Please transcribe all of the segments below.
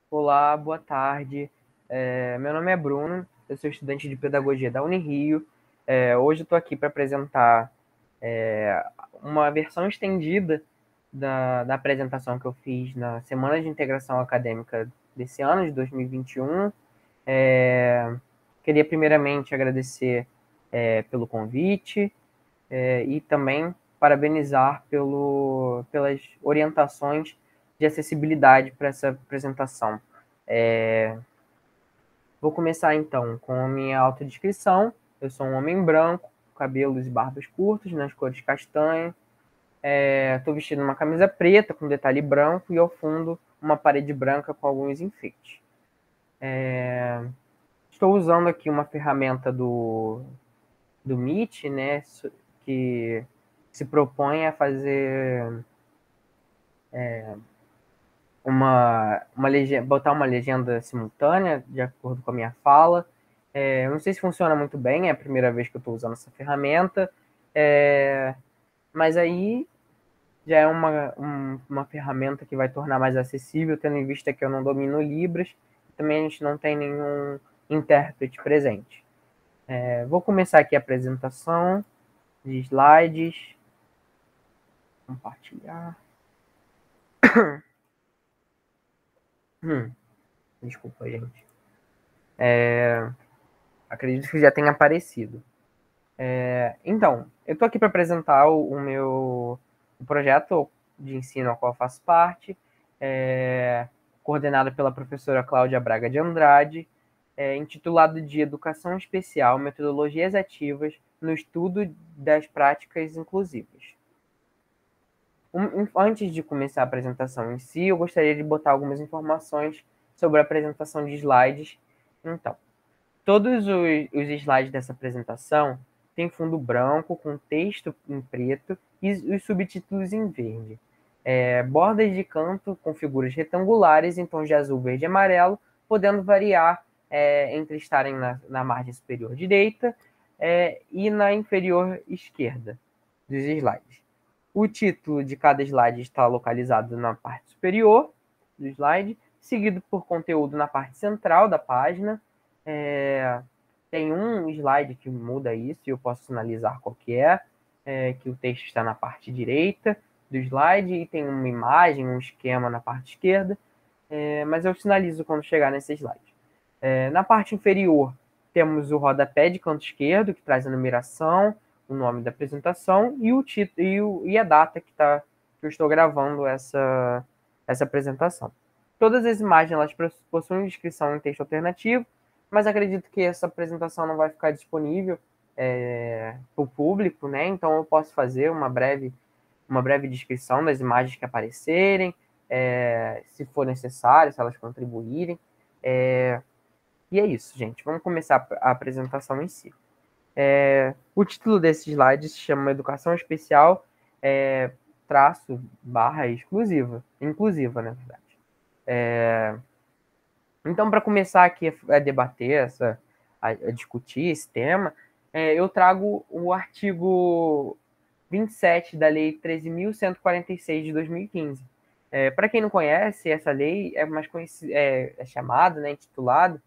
Olá, boa tarde. Meu nome é Bruno, eu sou estudante de Pedagogia da Unirio. Hoje eu estou aqui para apresentar uma versão estendida da apresentação que eu fiz na Semana de Integração Acadêmica desse ano, de 2021. Queria primeiramente agradecer pelo convite e também parabenizar pelas orientações de acessibilidade para essa apresentação. Vou começar então com a minha autodescrição. Eu sou um homem branco, cabelos e barbas curtos, nas cores castanho. Estou vestindo uma camisa preta com detalhe branco e ao fundo uma parede branca com alguns enfeites. Estou usando aqui uma ferramenta do Meet, né, que se propõe a fazer botar uma legenda simultânea de acordo com a minha fala. Eu não sei se funciona muito bem, é a primeira vez que eu estou usando essa ferramenta, mas aí já é uma ferramenta que vai tornar mais acessível, tendo em vista que eu não domino Libras, também a gente não tem nenhum intérprete presente. Vou começar aqui a apresentação de slides, compartilhar. Desculpa, gente. Acredito que já tenha aparecido. Então, eu estou aqui para apresentar o projeto de ensino ao qual eu faço parte, coordenado pela professora Cláudia Braga de Andrade, intitulado de Educação Especial, Metodologias Ativas no Estudo das Práticas Inclusivas. Antes de começar a apresentação em si, eu gostaria de botar algumas informações sobre a apresentação de slides. Então, todos os slides dessa apresentação têm fundo branco, com texto em preto e os subtítulos em verde. Bordas de canto com figuras retangulares em tons de azul, verde e amarelo, podendo variar entre estarem na margem superior direita e na inferior esquerda dos slides. O título de cada slide está localizado na parte superior do slide, seguido por conteúdo na parte central da página. Tem um slide que muda isso e eu posso sinalizar qual que é, que o texto está na parte direita do slide e tem uma imagem, um esquema na parte esquerda, mas eu sinalizo quando chegar nesse slide. Na parte inferior, temos o rodapé de canto esquerdo, que traz a numeração, o nome da apresentação e o título e a data que eu estou gravando essa apresentação. Todas as imagens elas possuem descrição em texto alternativo, mas acredito que essa apresentação não vai ficar disponível para o público, né? Então eu posso fazer uma breve descrição das imagens que aparecerem, se for necessário, se elas contribuírem. E é isso, gente. Vamos começar a apresentação em si. O título desse slide se chama Educação Especial, / exclusiva, inclusiva, na verdade. Então, para começar aqui a debater, a discutir esse tema, eu trago o artigo 27 da Lei 13.146 de 2015. Para quem não conhece, essa lei é mais conhecida, chamada, né, intitulada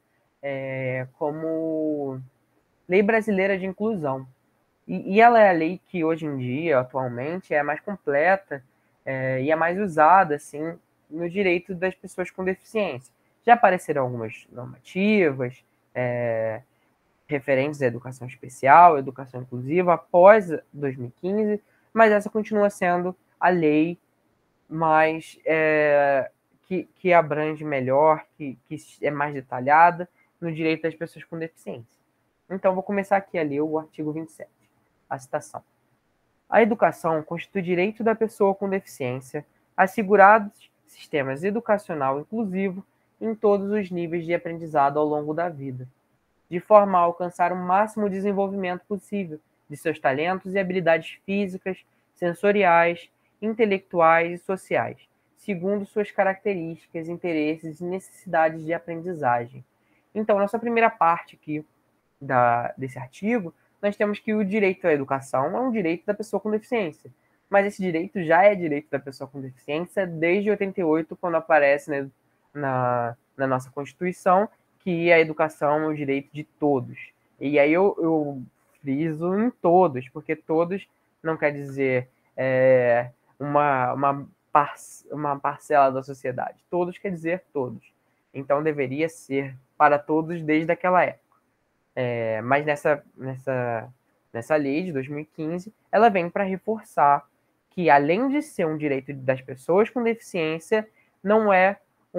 como Lei Brasileira de Inclusão. E ela é a lei que hoje em dia, atualmente, é mais completa e é mais usada assim, no direito das pessoas com deficiência. Já apareceram algumas normativas referentes à educação especial, educação inclusiva, após 2015, mas essa continua sendo a lei mais que abrange melhor, que é mais detalhada no direito das pessoas com deficiência. Então, vou começar aqui a ler o artigo 27, a citação. A educação constitui direito da pessoa com deficiência, assegurados sistemas educacional inclusivo em todos os níveis de aprendizado ao longo da vida, de forma a alcançar o máximo desenvolvimento possível de seus talentos e habilidades físicas, sensoriais, intelectuais e sociais, segundo suas características, interesses e necessidades de aprendizagem. Então, nossa primeira parte aqui desse artigo, nós temos que o direito à educação é um direito da pessoa com deficiência. Mas esse direito já é direito da pessoa com deficiência desde 88, quando aparece, né, na nossa Constituição que a educação é o direito de todos. E aí eu friso em todos, porque todos não quer dizer uma parcela da sociedade. Todos quer dizer todos. Então deveria ser para todos desde aquela época. Mas nessa lei de 2015, ela vem para reforçar que, além de ser um direito das pessoas com deficiência, não é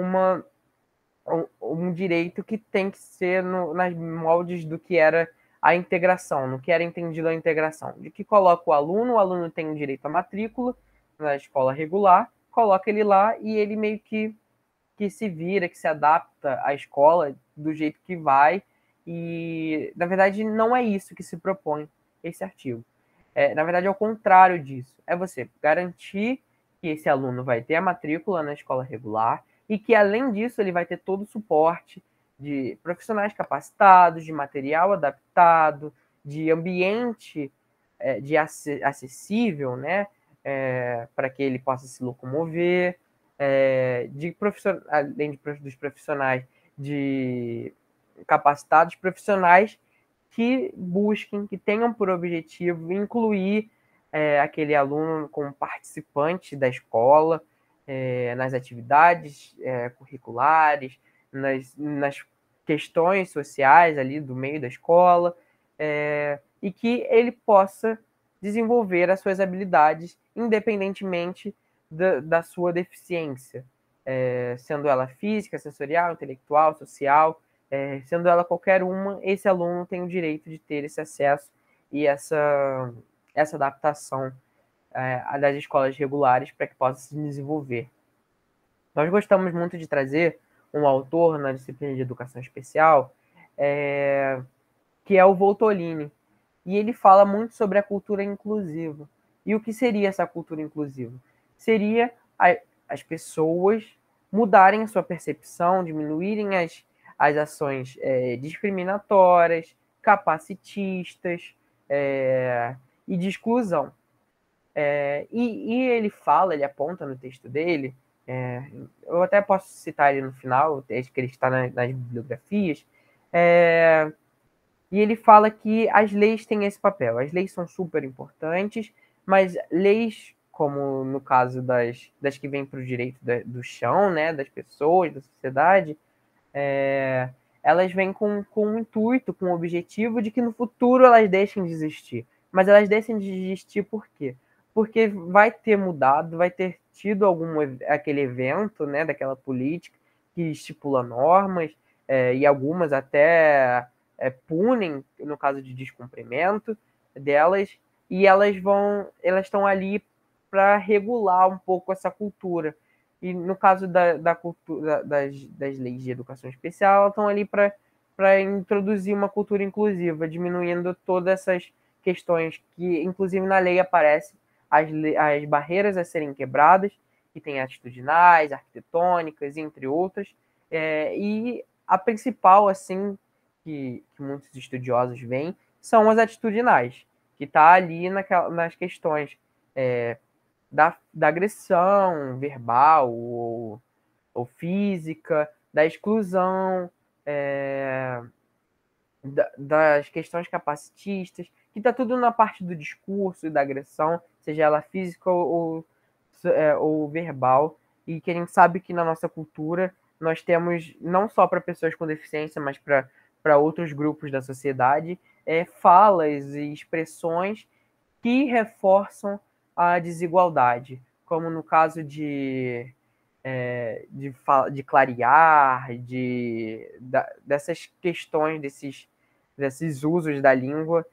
um direito que tem que ser nas moldes do que era a integração, no que era entendido a integração, de que coloca o aluno tem direito à matrícula na escola regular, coloca ele lá e ele meio que se vira, que se adapta à escola do jeito que vai, e na verdade não é isso que se propõe esse artigo. Na verdade é o contrário disso, é você garantir que esse aluno vai ter a matrícula na escola regular e que, além disso, ele vai ter todo o suporte de profissionais capacitados, de material adaptado, de ambiente acessível, né, para que ele possa se locomover, além dos profissionais capacitados, profissionais que busquem, que tenham por objetivo incluir aquele aluno como participante da escola, nas atividades curriculares, nas questões sociais ali do meio da escola, e que ele possa desenvolver as suas habilidades independentemente da sua deficiência, sendo ela física, sensorial, intelectual, social, sendo ela qualquer uma, esse aluno tem o direito de ter esse acesso e essa adaptação das escolas regulares para que possa se desenvolver. Nós gostamos muito de trazer um autor na disciplina de educação especial, que é o Voltolini, e ele fala muito sobre a cultura inclusiva. E o que seria essa cultura inclusiva? Seria as pessoas mudarem a sua percepção, diminuírem as ações discriminatórias, capacitistas e de exclusão. E ele aponta no texto dele, eu até posso citar ele no final, acho que ele está nas bibliografias, e ele fala que as leis têm esse papel. As leis são super importantes, mas leis, como no caso das que vêm para o direito do chão, né, das pessoas, da sociedade, elas vêm com um intuito, com o objetivo de que no futuro elas deixem de existir. Mas elas deixem de existir por quê? Porque vai ter mudado, vai ter tido aquele evento, né, daquela política que estipula normas, e algumas até punem, no caso de descumprimento delas, e elas estão ali para regular um pouco essa cultura. E no caso da cultura, das leis de educação especial, elas estão ali para introduzir uma cultura inclusiva, diminuindo todas essas questões que, inclusive, na lei aparecem as barreiras a serem quebradas, que tem atitudinais, arquitetônicas, entre outras, e a principal, assim, que muitos estudiosos veem, são as atitudinais, que está ali nas questões da agressão verbal ou física, da exclusão, das questões capacitistas, que está tudo na parte do discurso e da agressão, seja ela física ou verbal, e que a gente sabe que na nossa cultura nós temos, não só para pessoas com deficiência, mas para outros grupos da sociedade, falas e expressões que reforçam a desigualdade, como no caso de clarear, dessas questões, desses usos da língua,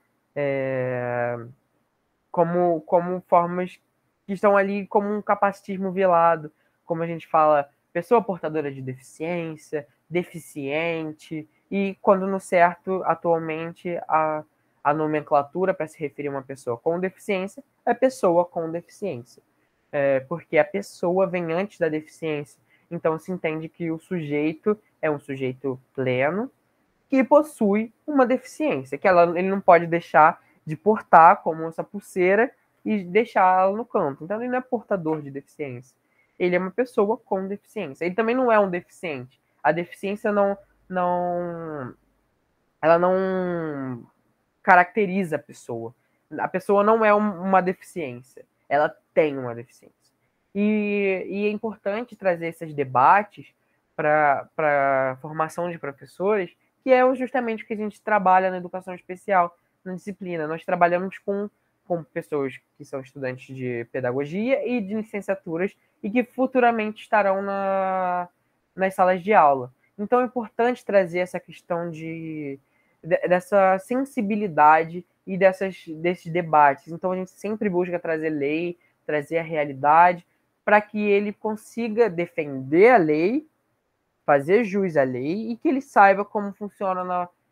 como formas que estão ali como um capacitismo velado, como a gente fala, pessoa portadora de deficiência, deficiente, e quando no certo, atualmente, a nomenclatura para se referir a uma pessoa com deficiência é pessoa com deficiência. Porque a pessoa vem antes da deficiência. Então se entende que o sujeito é um sujeito pleno que possui uma deficiência, que ele não pode deixar de portar como essa pulseira e deixá-la no canto. Então ele não é portador de deficiência. Ele é uma pessoa com deficiência. Ele também não é um deficiente. A deficiência não, ela não caracteriza a pessoa. A pessoa não é uma deficiência, ela tem uma deficiência. E é importante trazer esses debates para a formação de professores, que é justamente o que a gente trabalha na educação especial, na disciplina. Nós trabalhamos com pessoas que são estudantes de pedagogia e de licenciaturas e que futuramente estarão nas salas de aula. Então é importante trazer essa questão dessa sensibilidade e desses debates. Então a gente sempre busca trazer lei, trazer a realidade, para que ele consiga defender a lei, fazer jus à lei e que ele saiba como funciona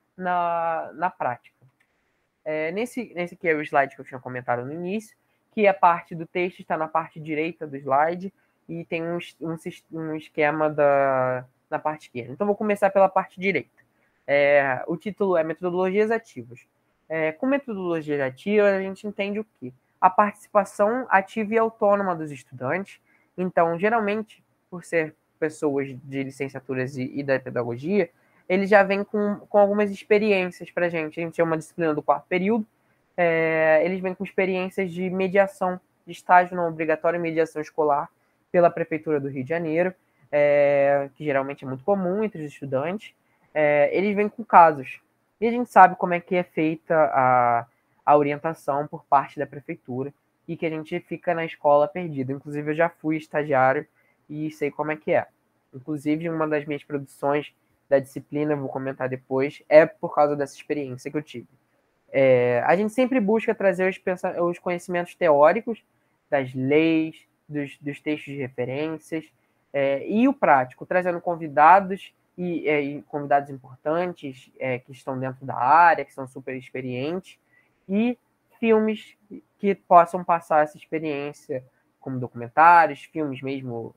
na prática. Nesse aqui é o slide que eu tinha comentado no início, que a parte do texto está na parte direita do slide e tem um esquema na parte esquerda. Então, vou começar pela parte direita. O título é Metodologias Ativas. Com metodologias ativas, a gente entende o quê? A participação ativa e autônoma dos estudantes. Então, geralmente, por ser pessoas de licenciaturas e da pedagogia, ele já vem com algumas experiências para a gente. A gente é uma disciplina do quarto período. Eles vêm com experiências de mediação, de estágio não obrigatório e mediação escolar pela Prefeitura do Rio de Janeiro, que geralmente é muito comum entre os estudantes. Eles vêm com casos. E a gente sabe como é que é feita a orientação por parte da prefeitura e que a gente fica na escola perdido. Inclusive, eu já fui estagiário e sei como é que é. Inclusive, uma das minhas produções da disciplina, vou comentar depois, é por causa dessa experiência que eu tive. A gente sempre busca trazer os conhecimentos teóricos das leis, dos textos de referências, e o prático, trazendo convidados e convidados importantes que estão dentro da área, que são super experientes, e filmes que possam passar essa experiência, como documentários, filmes mesmo,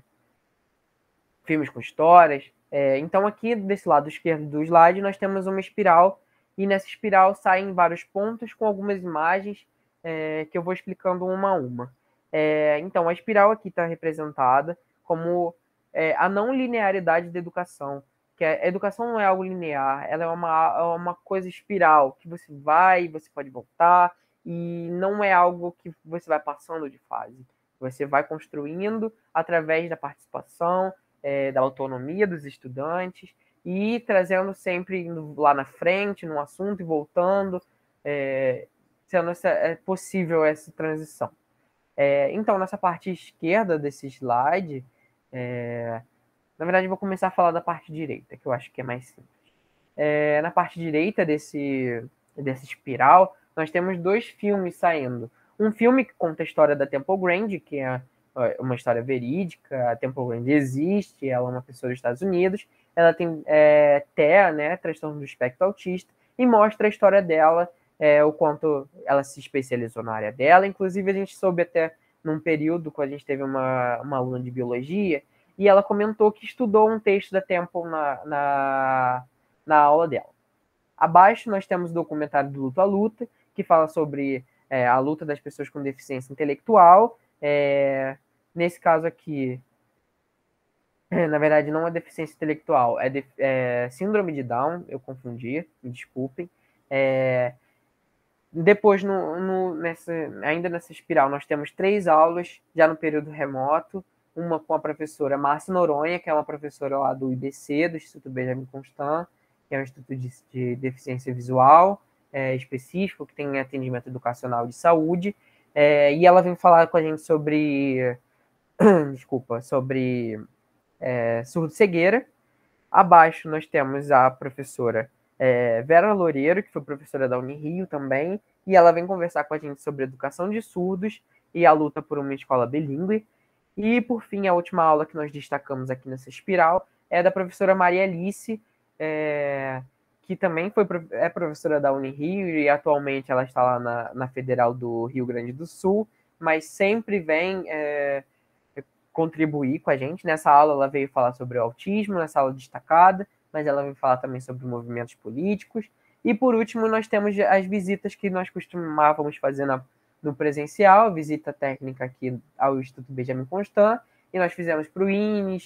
filmes com histórias. Então, aqui desse lado esquerdo do slide, nós temos uma espiral, e nessa espiral saem vários pontos com algumas imagens que eu vou explicando uma a uma. Então, a espiral aqui está representada como a não linearidade da educação, que a educação não é algo linear, ela é uma coisa espiral, que você vai, você pode voltar, e não é algo que você vai passando de fase. Você vai construindo através da participação, da autonomia dos estudantes e trazendo sempre lá na frente, no assunto e voltando, sendo possível essa transição. Então, nessa parte esquerda desse slide, na verdade, eu vou começar a falar da parte direita, que eu acho que é mais simples. Na parte direita dessa espiral, nós temos dois filmes saindo. Um filme que conta a história da Temple Grandin, que é uma história verídica. A Temple Grandin existe, ela é uma pessoa dos Estados Unidos, ela tem TEA, né, transtorno do espectro autista, e mostra a história dela, o quanto ela se especializou na área dela. Inclusive, a gente soube até num período, quando a gente teve uma aluna de biologia, e ela comentou que estudou um texto da Temple na aula dela. Abaixo nós temos o documentário do Luta a Luta, que fala sobre a luta das pessoas com deficiência intelectual. Nesse caso aqui, na verdade, não é deficiência intelectual, é síndrome de Down, eu confundi, me desculpem. Depois, ainda nessa espiral, nós temos 3 aulas, já no período remoto, uma com a professora Márcia Noronha, que é uma professora lá do IBC, do Instituto Benjamin Constant, que é um instituto de deficiência visual específico, que tem atendimento educacional de saúde, e ela vem falar com a gente sobre surdo-cegueira. Abaixo nós temos a professora Vera Loureiro, que foi professora da Unirio também, e ela vem conversar com a gente sobre educação de surdos e a luta por uma escola bilíngue. E, por fim, a última aula que nós destacamos aqui nessa espiral é da professora Maria Alice, que também é professora da Unirio e atualmente ela está lá na Federal do Rio Grande do Sul, mas sempre vem contribuir com a gente. Nessa aula ela veio falar sobre o autismo, nessa aula destacada, mas ela veio falar também sobre movimentos políticos. E por último, nós temos as visitas que nós costumávamos fazer no presencial, visita técnica aqui ao Instituto Benjamin Constant, e nós fizemos para o INES,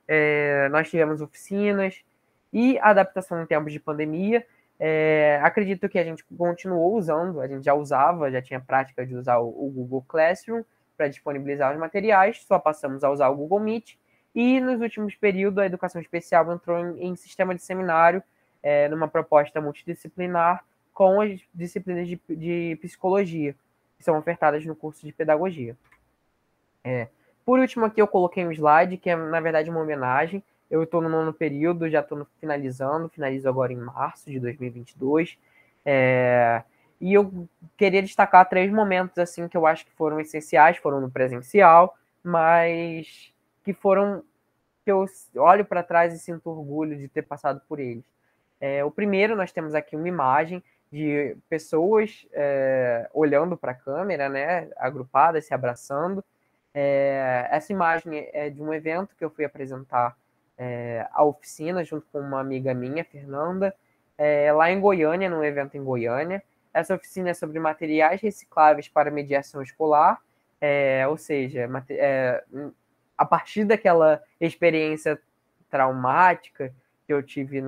nós tivemos oficinas e adaptação em tempos de pandemia. Acredito que a gente continuou usando, a gente já usava, já tinha prática de usar o Google Classroom para disponibilizar os materiais, só passamos a usar o Google Meet, e nos últimos períodos a educação especial entrou em sistema de seminário, numa proposta multidisciplinar com as disciplinas de psicologia, que são ofertadas no curso de pedagogia. Por último aqui eu coloquei um slide, que é na verdade uma homenagem. Eu estou no nono período, já estou finalizo agora em março de 2022. E eu queria destacar 3 momentos assim que eu acho que foram essenciais, foram no presencial, mas que eu olho para trás e sinto orgulho de ter passado por eles. O primeiro, nós temos aqui uma imagem de pessoas olhando para a câmera, né, agrupadas, se abraçando. Essa imagem é de um evento que eu fui apresentar a oficina junto com uma amiga minha, Fernanda, lá em Goiânia, num evento em Goiânia. Essa oficina é sobre materiais recicláveis para mediação escolar, ou seja, a partir daquela experiência traumática que eu tive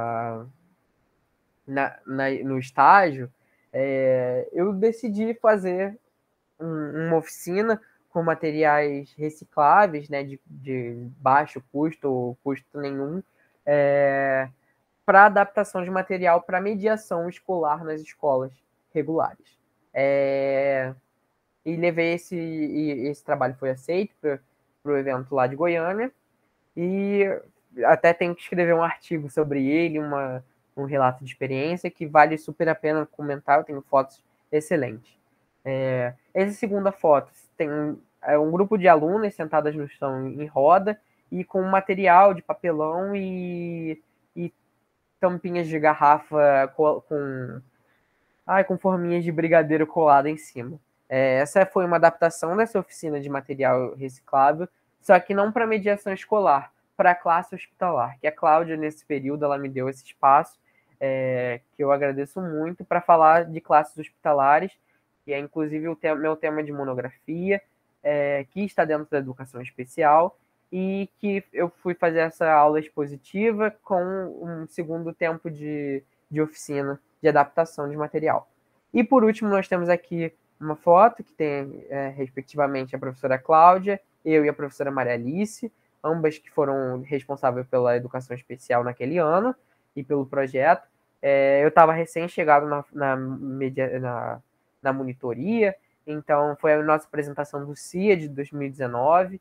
no estágio, eu decidi fazer uma oficina com materiais recicláveis, né, de baixo custo ou custo nenhum, para adaptação de material para mediação escolar nas escolas regulares. E levei esse trabalho foi aceito para o evento lá de Goiânia, e até tenho que escrever um artigo sobre ele, um relato de experiência que vale super a pena comentar. Eu tenho fotos excelentes. Essa segunda foto tem um grupo de alunas sentadas no chão em roda e com material de papelão e tampinhas de garrafa com forminhas de brigadeiro colada em cima. Essa foi uma adaptação dessa oficina de material reciclável, só que não para mediação escolar, para a classe hospitalar, que a Cláudia, nesse período, ela me deu esse espaço, que eu agradeço muito, para falar de classes hospitalares, que é inclusive meu tema de monografia, que está dentro da educação especial, e que eu fui fazer essa aula expositiva com um segundo tempo de oficina de adaptação de material. E por último, nós temos aqui uma foto que tem, respectivamente, a professora Cláudia, eu e a professora Maria Alice, ambas que foram responsáveis pela educação especial naquele ano e pelo projeto. Eu estava recém-chegado na monitoria, então foi a nossa apresentação do CIA de 2019.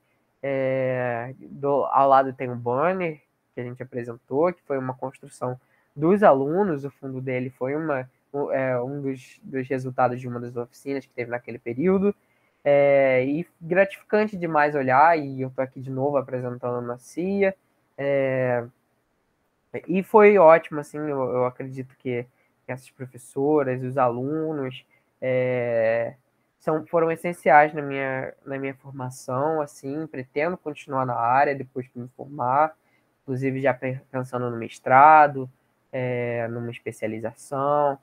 Ao lado tem um banner que a gente apresentou, que foi uma construção dos alunos. O fundo dele foi um dos resultados de uma das oficinas que teve naquele período. E gratificante demais olhar, e eu estou aqui de novo apresentando na CIA. E foi ótimo, assim, eu acredito que essas professoras, os alunos, foram essenciais na minha formação, assim, pretendo continuar na área depois que me formar, inclusive já pensando no mestrado, numa especialização,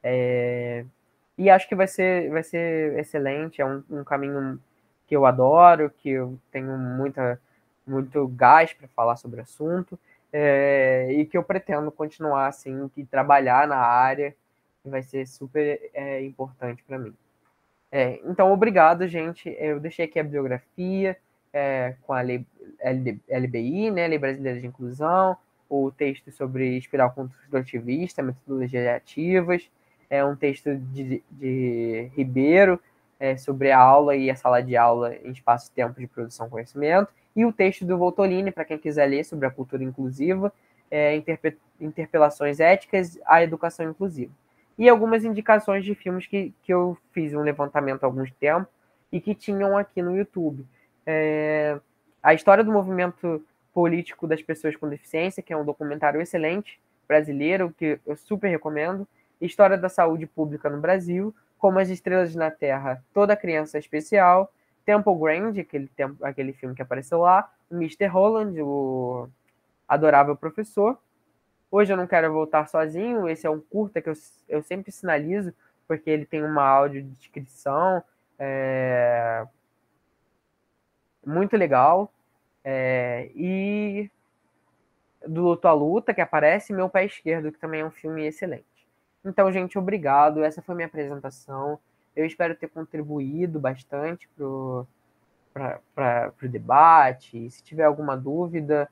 e acho que vai ser excelente, é um caminho que eu adoro, que eu tenho muito gás para falar sobre o assunto, e que eu pretendo continuar assim, que trabalhar na área vai ser super importante para mim. Então, obrigado, gente. Eu deixei aqui a bibliografia com a lei LBI, né, Lei Brasileira de Inclusão, o texto sobre espiral construtivista, metodologias ativas, um texto de Ribeiro sobre a aula e a sala de aula em espaço e tempo de produção conhecimento, e o texto do Voltolini, para quem quiser ler, sobre a cultura inclusiva, interpelações éticas à educação inclusiva. E algumas indicações de filmes que eu fiz um levantamento há algum tempo e que tinham aqui no YouTube. A História do Movimento Político das Pessoas com Deficiência, que é um documentário excelente, brasileiro, que eu super recomendo. História da Saúde Pública no Brasil, Como as Estrelas na Terra, Toda Criança é Especial, Temple Grandin, aquele filme que apareceu lá, o Mr. Holland, o Adorável Professor. Hoje eu não quero voltar sozinho, esse é um curta que eu sempre sinalizo, porque ele tem uma audiodescrição muito legal. E do Luto à Luta, que aparece, e Meu Pé Esquerdo, que também é um filme excelente. Então, gente, obrigado. Essa foi minha apresentação. Eu espero ter contribuído bastante para o debate. Se tiver alguma dúvida,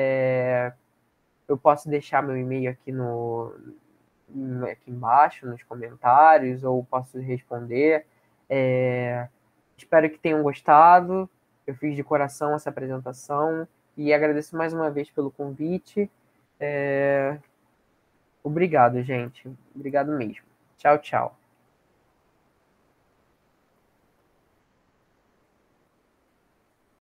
eu posso deixar meu e-mail aqui embaixo nos comentários, ou posso responder. Espero que tenham gostado. Eu fiz de coração essa apresentação e agradeço mais uma vez pelo convite. Obrigado, gente. Obrigado mesmo. Tchau, tchau.